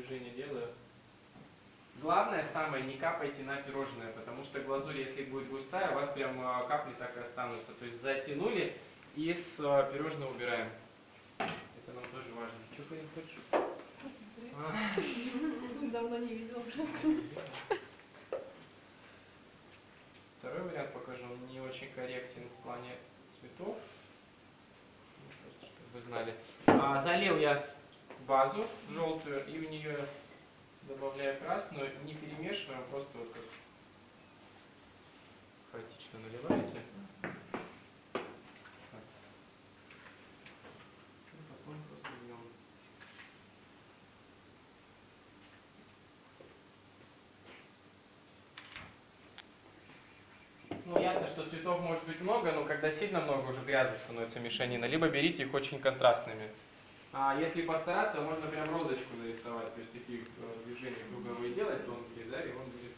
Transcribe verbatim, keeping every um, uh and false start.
движение делаю. Главное, самое, не капайте на пирожное, потому что глазурь, если будет густая, у вас прям капли так и останутся. То есть затянули и с пирожного убираем. Это нам тоже важно. Что, Карин, хочешь? Посмотреть. А. Давно не видела просто. Второй вариант покажу. Он не очень корректен в плане цветов. Просто, чтобы вы знали. А, залил я базу желтую и в нее добавляю красную. Не перемешиваем, просто вот как хаотично наливаете. И потом просто льем. Ну, ясно, что цветов может быть много, но когда сильно много, уже грязно становится мешанина. Либо берите их очень контрастными. А если постараться, можно прям розочку нарисовать, то есть такие движения круговые делать тонкие, да, и он будет